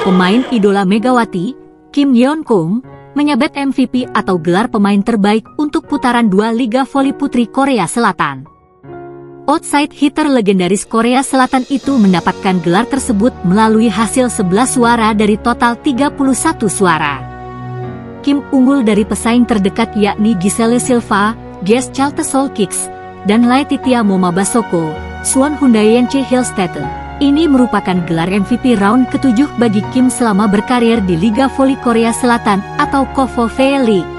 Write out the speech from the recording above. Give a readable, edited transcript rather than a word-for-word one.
pemain idola Megawati, Kim Yeon-kung, menyabet MVP atau gelar pemain terbaik untuk putaran 2 Liga Voli Putri Korea Selatan. Outside hitter legendaris Korea Selatan itu mendapatkan gelar tersebut melalui hasil 11 suara dari total 31 suara. Kim unggul dari pesaing terdekat yakni Giselle Silva, Gies Chaltesol-Kicks, dan Laetitia Momabasoko, Suwon Hyundai Hilstete. Ini merupakan gelar MVP round ke-7 bagi Kim selama berkarir di Liga Voli Korea Selatan atau KOVO V League.